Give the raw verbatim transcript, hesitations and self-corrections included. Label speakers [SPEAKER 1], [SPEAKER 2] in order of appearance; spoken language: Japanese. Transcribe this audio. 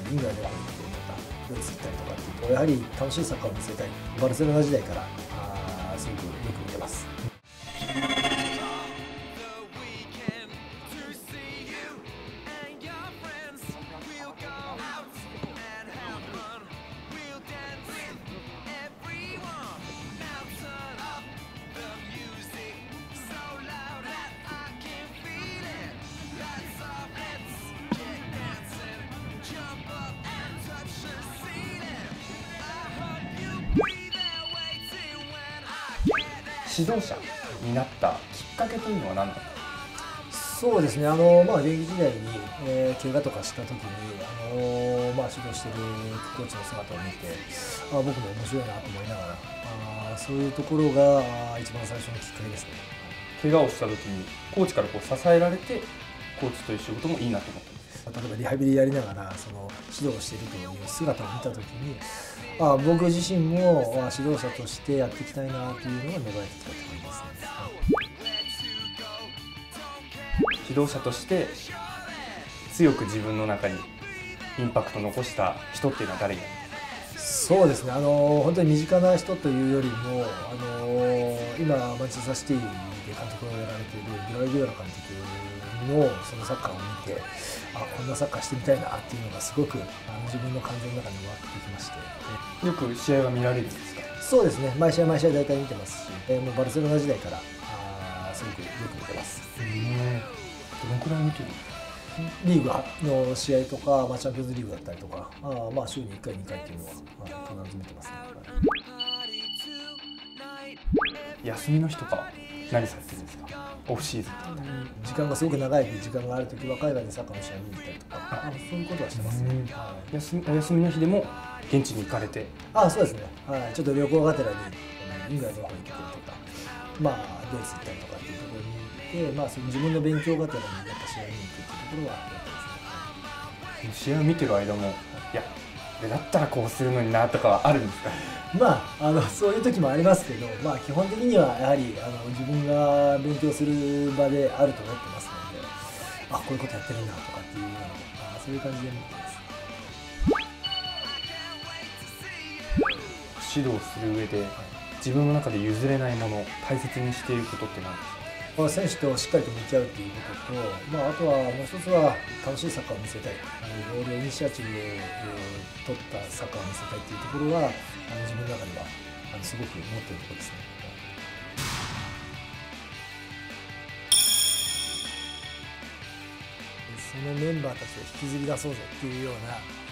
[SPEAKER 1] イングランドに行ってとかドイツ行ったりとかっていうとやはり楽しいサッカーを見せたい、バルセロナ時代からあすごくよく見てます。
[SPEAKER 2] 指導者になったきっかけというのは何だった？
[SPEAKER 1] そうですね、あのまあ、現役時代に、えー、怪我とかした時に、あのまあ、指導しているコーチの姿を見て、あ僕も面白いなと思いながら、あそういうところが一番最初のきっかけですね。
[SPEAKER 2] 怪我をした時にコーチからこう支えられてコーチという仕事もいいなと思ったんです。
[SPEAKER 1] 例えばリハビリやりながらその指導しているという姿を見た時に、あ僕自身も指導者としてやっていきたいなというのが芽生えてきたと思いますね。
[SPEAKER 2] 指導者として強く自分の中にインパクトを残した人っていうのは誰になりますか？
[SPEAKER 1] そうですね、あの本当に身近な人というよりも、あの今マンチェスターシティで監督をやられているグライディオラ監督のそのサッカーを見て、あこんなサッカーしてみたいなっていうのがすごくあの自分の感情の中に湧ってきまして、
[SPEAKER 2] よく試合は見られるんですか？
[SPEAKER 1] そうですね、毎試合毎試合大体見てますし、えー、もうバルセロナ時代からあすごくよく見てます。
[SPEAKER 2] どのくらい見てる？
[SPEAKER 1] リーグの試合とか、まあ、チャンピオンズリーグだったりとか、あまあ週にいっかいにかいっていうのは、まあ、必ず見てますね。
[SPEAKER 2] 休みの日とか何されてるんですか？オフシーズンとか
[SPEAKER 1] 時間がすごく長い時間があるときは海外でサッカーの試合見に行ったりとか、あそういうことはしてますね。
[SPEAKER 2] 休み、お休みの日でも現地に行かれて、
[SPEAKER 1] あそうですね、はい、ちょっと旅行がてらにイングランドの方に行ってくるとか、まあ、ドイツ行ったりとかっていうところに行って、まあ、その自分の勉強がてらにやっぱ試合に行くっていうところはやってますね。
[SPEAKER 2] 試合を見てる間も、いや、でだったらこうするのになとかはあるんですか？
[SPEAKER 1] まあ、あのそういう時もありますけど、まあ、基本的にはやはりあの自分が勉強する場であると思ってますので、あこういうことやってるんだとかっていうような、あそういう感じで見てます。
[SPEAKER 2] 指導する上で自分の中で譲れないもの、大切にしていることって何ですか？
[SPEAKER 1] まあ、選手としっかりと向き合うということと、まあ、あとはもう一つは楽しいサッカーを見せたい、あのボールイニシアチブを取ったサッカーを見せたいというところは、あの自分の中ではあのすごく持っているところですね。そのメンバーたちを引きずり出そうぜっていうような